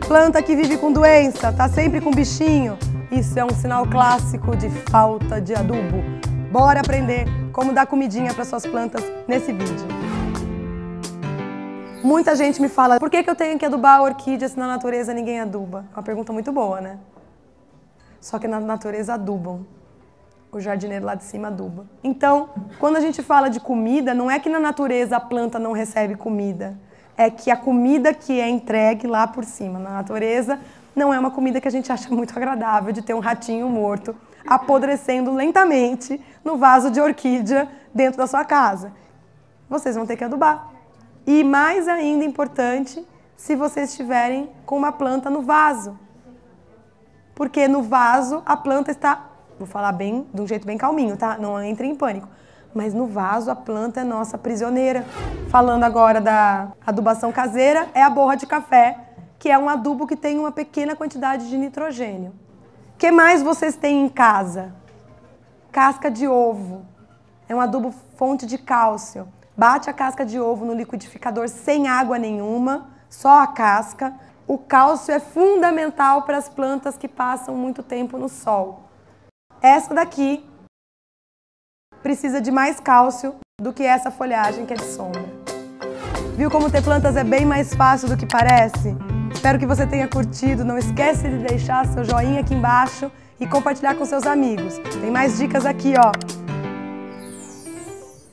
Planta que vive com doença, tá sempre com bichinho. Isso é um sinal clássico de falta de adubo. Bora aprender como dar comidinha para suas plantas nesse vídeo. Muita gente me fala, por que eu tenho que adubar a orquídea se na natureza ninguém aduba? É uma pergunta muito boa, né? Só que na natureza adubam. O jardineiro lá de cima aduba. Então, quando a gente fala de comida, não é que na natureza a planta não recebe comida. É que a comida que é entregue lá por cima, na natureza, não é uma comida que a gente acha muito agradável de ter um ratinho morto apodrecendo lentamente no vaso de orquídea dentro da sua casa. Vocês vão ter que adubar. E mais ainda importante, se vocês estiverem com uma planta no vaso. Porque no vaso a planta está, vou falar bem, de um jeito bem calminho, tá? Não entre em pânico. Mas no vaso a planta é nossa prisioneira. Falando agora da adubação caseira, é a borra de café, que é um adubo que tem uma pequena quantidade de nitrogênio. O que mais vocês têm em casa? Casca de ovo. É um adubo fonte de cálcio. Bate a casca de ovo no liquidificador sem água nenhuma, só a casca. O cálcio é fundamental para as plantas que passam muito tempo no sol. Essa daqui precisa de mais cálcio do que essa folhagem que é de sombra. Viu como ter plantas é bem mais fácil do que parece? Espero que você tenha curtido. Não esquece de deixar seu joinha aqui embaixo e compartilhar com seus amigos. Tem mais dicas aqui, ó.